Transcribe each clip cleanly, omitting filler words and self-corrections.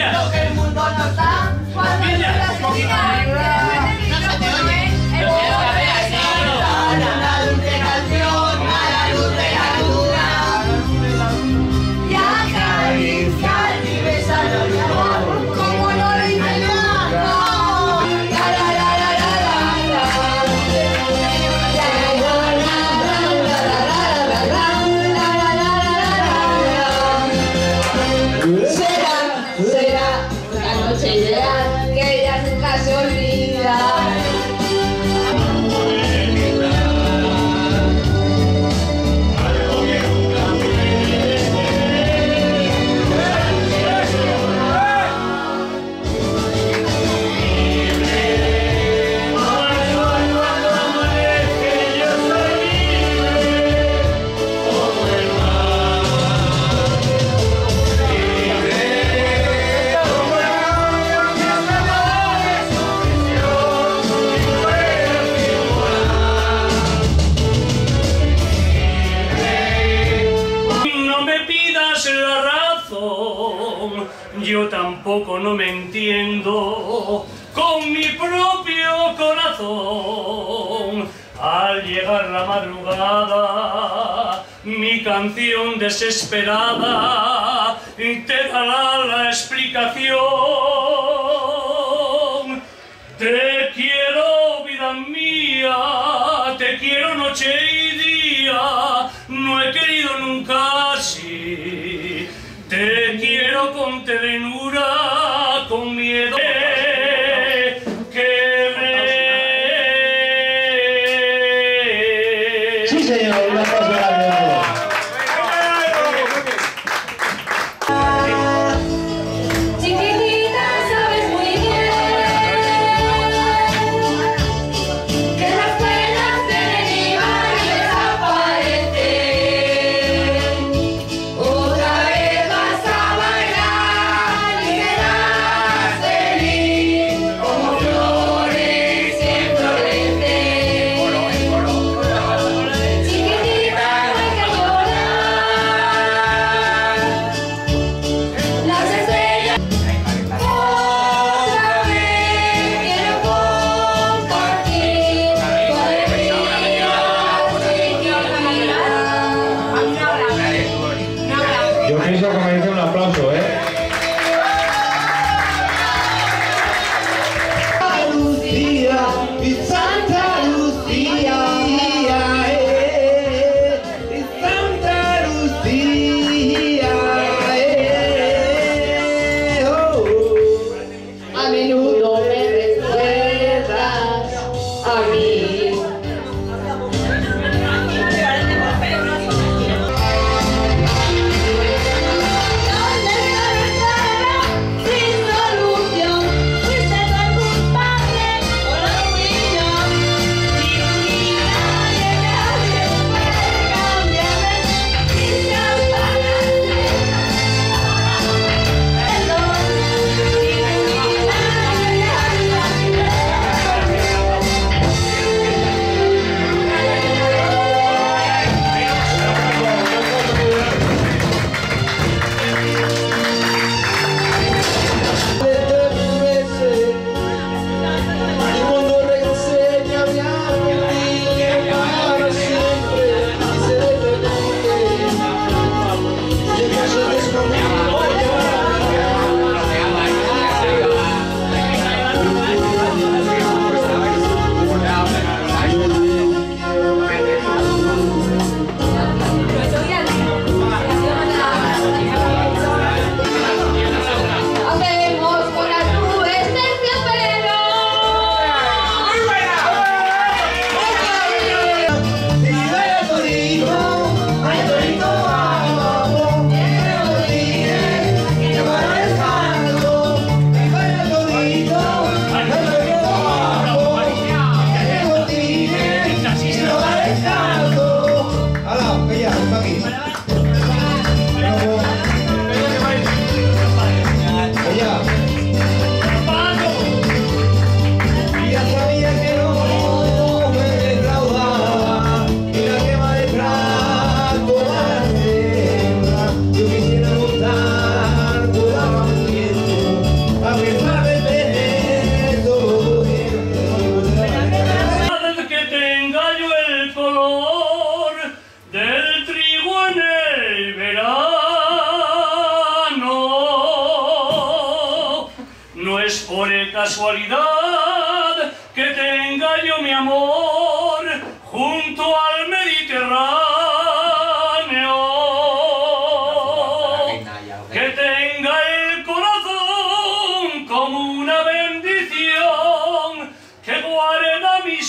lo que el mundo nos da. Cuando la sociedad la luz de canción, a la luz de la luna, y acariciar y besar mi amor, como lo dice el blanco. Será la noche ideal que ella nunca se olvida. Yo tampoco no me entiendo con mi propio corazón. Al llegar la madrugada, mi canción desesperada te dará la explicación. Te quiero, vida mía, te quiero noche y día, no he querido nunca así. Te quiero con ternura, con miedo que Sí, señor, un aplauso grande. Chiquitita, sabes muy bien que las penas derivan y desaparecen. Otra vez vas a bailar y serás feliz como flores siempre florecen. Chiquitita, no hay que llorar. Las estrellas otra vez quiero compartir tu alegría sin Yo pienso que merece un aplauso, ¿eh? Lucía, y Santa Lucía, y Santa Lucía, oh. A menudo me recuerdas a mí. ¿Dónde está nuestra guerra sin solución? Fuiste tú el culpable o lo fui yo. Y nadie puede cambiarme sin causar perdón. Y cuando regresé me había perdido para siempre, y se detente, y el caso desconmigo Hacemos con la cruz terciopelo. y el torito, ay torito vamos, el torito, que va dejando, el torito, ay torito vamos, el torito, que lo va dejando. Hala, ella, está aquí. Ella. Ya sabía que no me defraudaba, y la quema de trato a la tierra. Yo quisiera contar toda la tiempo por casualidad que tenga yo mi amor junto al Mediterráneo, que tenga el corazón como una bendición que guarda mis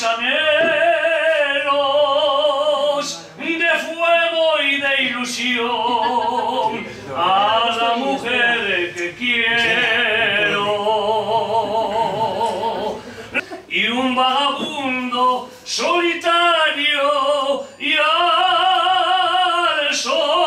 anhelos de fuego y de ilusión a la mujer que quiero. Y un vagabundo solitario y al sol.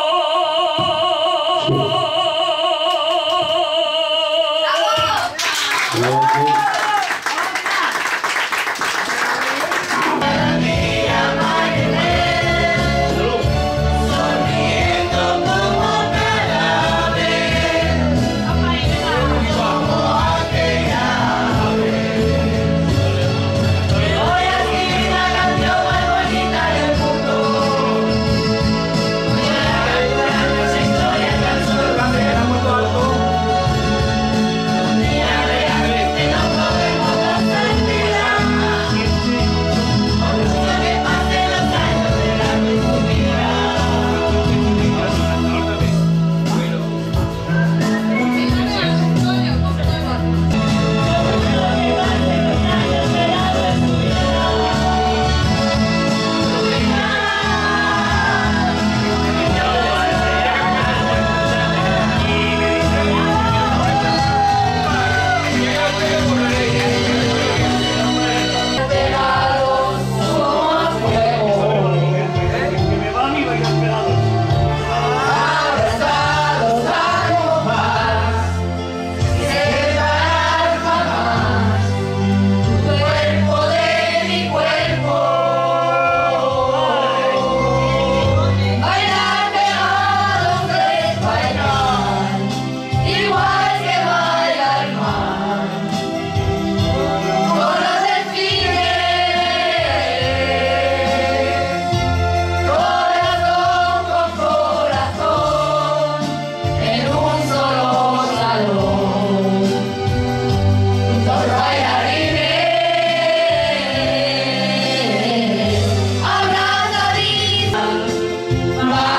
Bye.